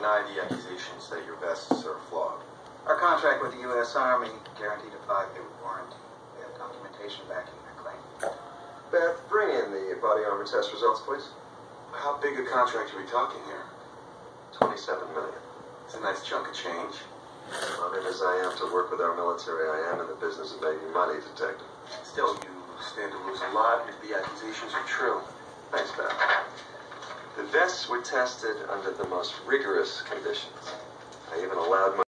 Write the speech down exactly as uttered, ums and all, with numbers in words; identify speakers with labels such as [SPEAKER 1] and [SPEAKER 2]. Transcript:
[SPEAKER 1] deny the accusations that your vests are flawed.
[SPEAKER 2] Our contract with the U S Army guaranteed a five-year warranty. We have documentation backing that claim.
[SPEAKER 3] Beth, bring in the body armor test results, please.
[SPEAKER 1] How big a contract are we talking here?
[SPEAKER 3] twenty-seven million.
[SPEAKER 1] It's a nice chunk of change.
[SPEAKER 3] Honored as I am to work with our military, I am in the business of making money, detective.
[SPEAKER 1] Still, you stand to lose a lot if the accusations are true.
[SPEAKER 3] Thanks, Beth. The vests were tested under the most rigorous conditions. I even allowed my